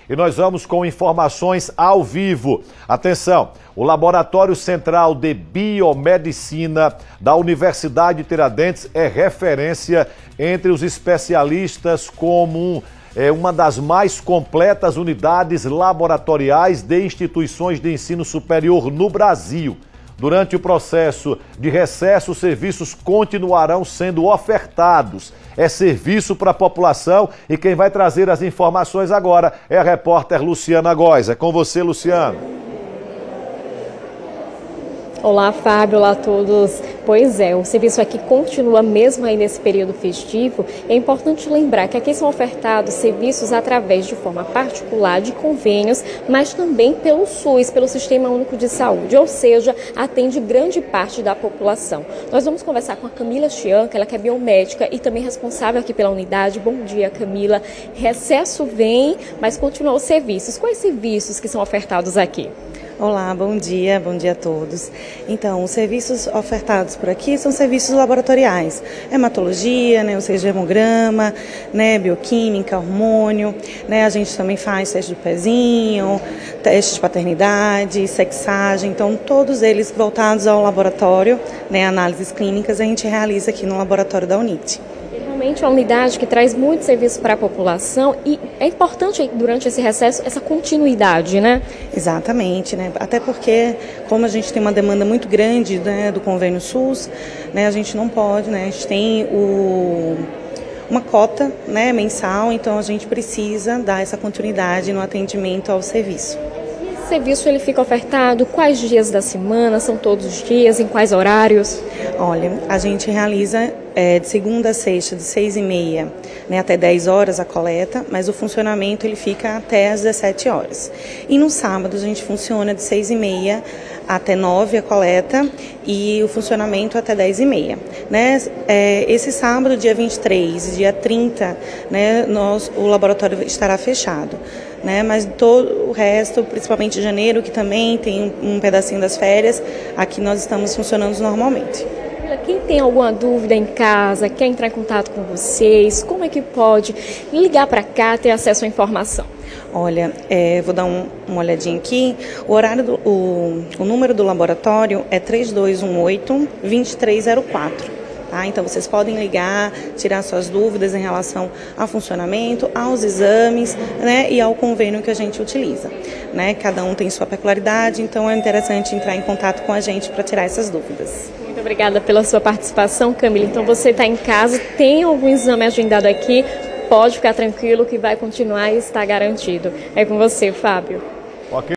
E nós vamos com informações ao vivo. Atenção, o Laboratório Central de Biomedicina da Universidade Tiradentes é referência entre os especialistas como uma das mais completas unidades laboratoriais de instituições de ensino superior no Brasil. Durante o processo de recesso, os serviços continuarão sendo ofertados. É serviço para a população e quem vai trazer as informações agora é a repórter Luciana Góes. É com você, Luciana. Olá, Fábio, olá a todos. Pois é, o serviço aqui continua mesmo aí nesse período festivo. É importante lembrar que aqui são ofertados serviços através de forma particular de convênios, mas também pelo SUS, pelo Sistema Único de Saúde, ou seja, atende grande parte da população. Nós vamos conversar com a Camila Chianca, ela que é biomédica e também responsável aqui pela unidade. Bom dia, Camila. Recesso vem, mas continuam os serviços. Quais serviços que são ofertados aqui? Olá, bom dia a todos. Então, os serviços ofertados por aqui são serviços laboratoriais, hematologia, ou seja, hemograma, bioquímica, hormônio, a gente também faz teste do pezinho, teste de paternidade, sexagem, então todos eles voltados ao laboratório, análises clínicas a gente realiza aqui no laboratório da UNIT. Realmente é uma unidade que traz muito serviço para a população e é importante durante esse recesso essa continuidade, né? Exatamente, até porque como a gente tem uma demanda muito grande do convênio SUS, a gente não pode, a gente tem uma cota mensal, então a gente precisa dar essa continuidade no atendimento ao serviço. O serviço ele fica ofertado quais dias da semana? São todos os dias? Em quais horários? Olha, a gente realiza de segunda a sexta, de 6h30 até 10 horas a coleta, mas o funcionamento ele fica até às 17 horas. E no sábado a gente funciona de 6h30 até 9 a coleta e o funcionamento até 10h30. Esse sábado, dia 23 e dia 30, o laboratório estará fechado. Mas todo o resto, principalmente janeiro, que também tem um pedacinho das férias, aqui nós estamos funcionando normalmente. Quem tem alguma dúvida em casa, quer entrar em contato com vocês, como é que pode ligar para cá, ter acesso à informação? Olha, vou dar uma olhadinha aqui. O número do laboratório é 3218-2304. Então vocês podem ligar, tirar suas dúvidas em relação ao funcionamento, aos exames, e ao convênio que a gente utiliza. Cada um tem sua peculiaridade, então é interessante entrar em contato com a gente para tirar essas dúvidas. Muito obrigada pela sua participação, Camila. Então você está em casa, tem algum exame agendado aqui, pode ficar tranquilo que vai continuar e está garantido. É com você, Fábio.